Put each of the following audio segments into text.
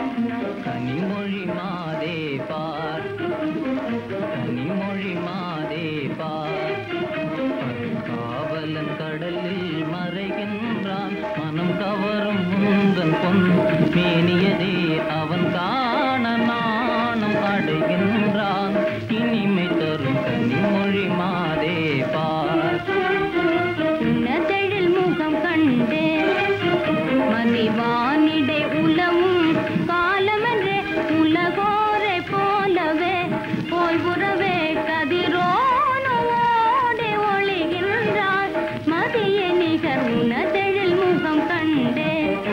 கனிமொழி மாதே பார், கனிமொழி மாதே பார், காவலன் கடலில் மறைகின்றான், மனம் கவரும் முந்தன் பொன் மேனியதே அவன் காண நாணம் அடைகின்றான், இனிமை தரும் கனிமொழி மாதே பார். உன்னதழில் முகம் கண்டே மதிவானிடை உலவும் காலமென்றே உலகோரை போலவே ஓய்வுறவே கதிரோனோடே ஒளிகின்றார் மதிய நிகர் உன்னதழில் முகம் கண்டே.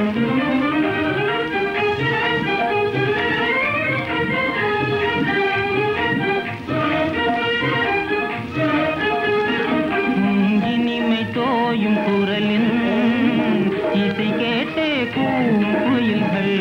இனிமை தோயும் குரலின் இசை கேட்டே கூவும் குயில்கள்,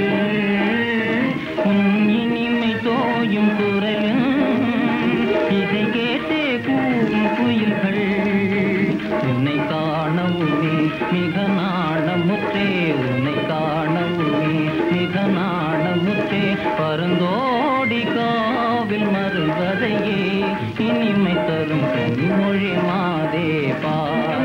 இனிமை தோயும் குரலின் இசை கேட்டே கூவும் குயில்கள், உன்னை காணவுமே மிக நாணமுற்றே, உன்னை காணவுமே மிக நாணமுற்றே, பரந்தோடி காவில் மறுவதையே இனிமை தரும் கனிமொழி மாதே பார்.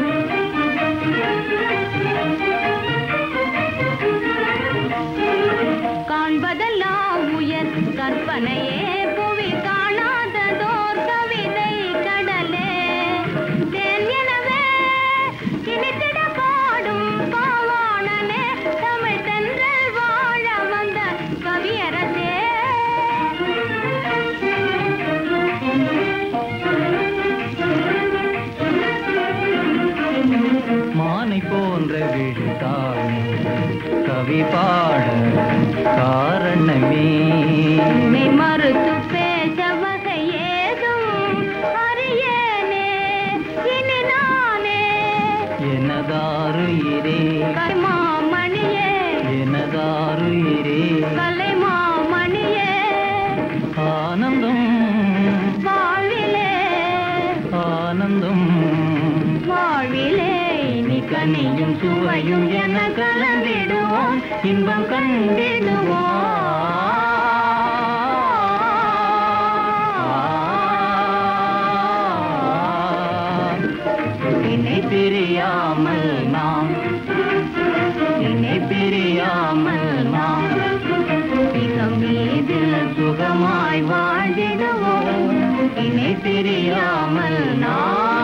காண்பதெல்லாம் உயர் கற்பனையே புவி காணாததோர் கவிதை கடலே தேன் எனவே இனித்திட பாடும் பாவாணனே தமிழ் தென்றல் வாழ வந்த கவியரசே. மானை போன்ற விழித்தாள் கவி பாட காரணமே, மறுத்து பேச வகை ஏதும் அறியேனே இனி நானே. எனதாருயிரே கலைமாமணியே, எனதாருயிரே கலைமாமணியே, ஆனந்தம் வாழ்விலே ஆனந்தம் வாழ்விலே இனி கனியும் சுவையும் என கலந்திடுவோம் இன்பம் கண்டிடுவோம். என்னை பிரியாமல் நாம், என்னை பிரியாமல் நாம் மிகம் மீது சுகமாய் வாழ்ந்திடுவோம், என்னை பிரியாமல் நாம்.